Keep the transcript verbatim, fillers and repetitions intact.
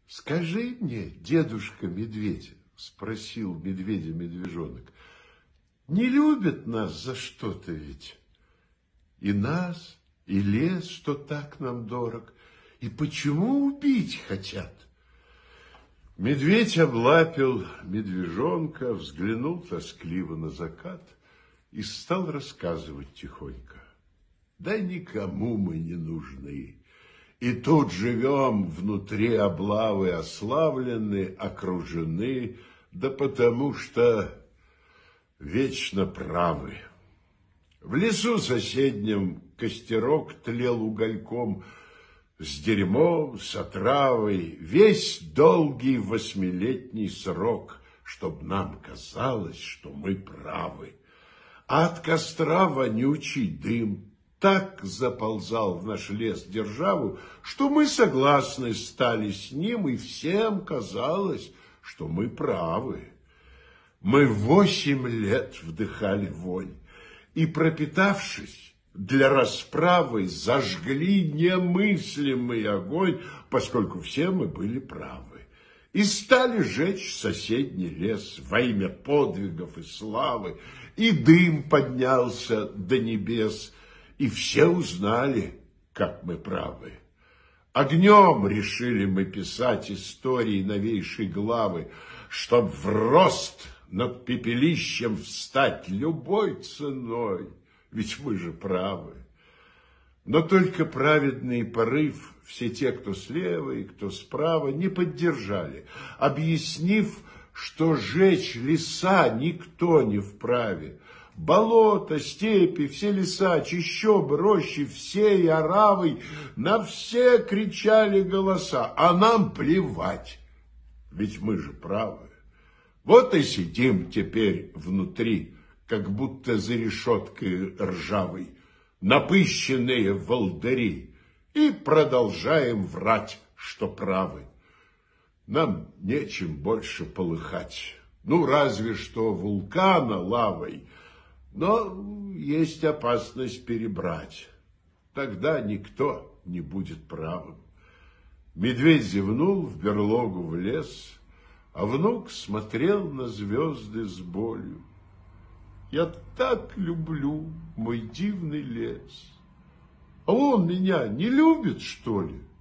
Скажи мне, дедушка медведь, спросил медведя медвежонок, не любят нас за что-то ведь? И нас, и лес, что так нам дорог, и почему убить хотят? Медведь облапил медвежонка, взглянул тоскливо на закат и стал рассказывать тихонько. Да никому мы не нужны. И тут живем внутри облавы ославлены, окружены, да потому что вечно правы. В лесу соседнем костерок тлел угольком, с дерьмом, с отравой, весь долгий восьмилетний срок, чтоб нам казалось, что мы правы. А от костра вонючий дым так заползал в наш лес державу, что мы согласны стали с ним, и всем казалось, что мы правы. Мы восемь лет вдыхали вонь, и, пропитавшись, для расправы зажгли немыслимый огонь, поскольку все мы были правы, и стали жечь соседний лес во имя подвигов и славы, и дым поднялся до небес, и все узнали, как мы правы. Огнем решили мы писать истории новейшей главы, чтоб в рост над пепелищем встать любой ценой, ведь мы же правы. Но только праведный порыв все те, кто слева и кто справа, не поддержали, объяснив, что жечь леса никто не вправе. Болота, степи, все леса, чащобы, рощи, всей оравой на все кричали голоса, а нам плевать, ведь мы же правы. Вот и сидим теперь внутри, как будто за решеткой ржавой, напыщенные волдыри, и продолжаем врать, что правы. Нам нечем больше полыхать, ну, разве что вулкана лавой, но есть опасность перебрать. Тогда никто не будет правым. Медведь зевнул, в берлогу влез, а внук смотрел на звезды с болью. Я так люблю мой дивный лес. А он меня не любит, что ли?